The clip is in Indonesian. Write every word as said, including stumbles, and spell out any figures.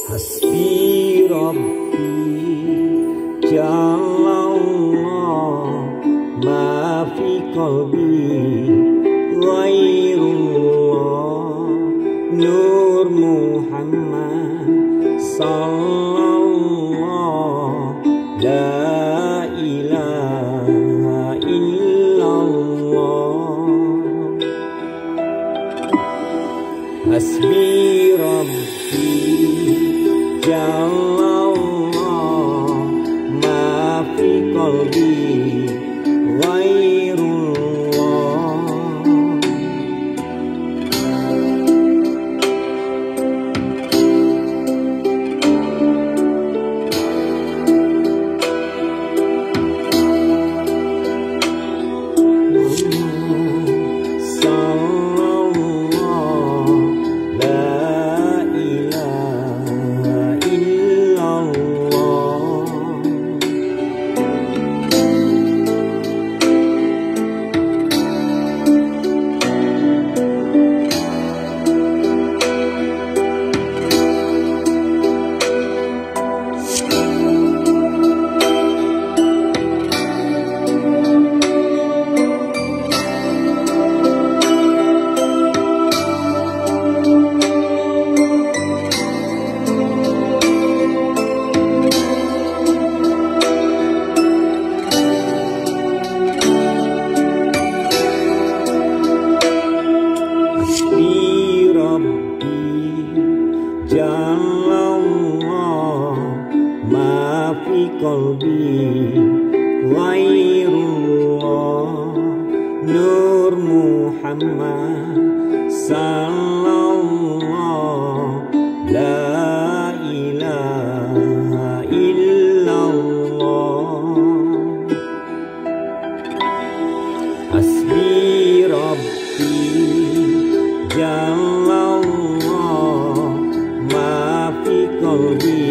Hasbi Rabbi Jalallah ma fi qalbi ghairullah Nur Muhammad sallallahu la ilaha illallah. Hasbi Rabbi Jalallah ma fi qalbi ghairullah. Jalallah ma fi qalbi ghairullah Nur Muhammad sallallahu la ilaha illallah. Hasbi Rabbi Jalallah ma fi qalbi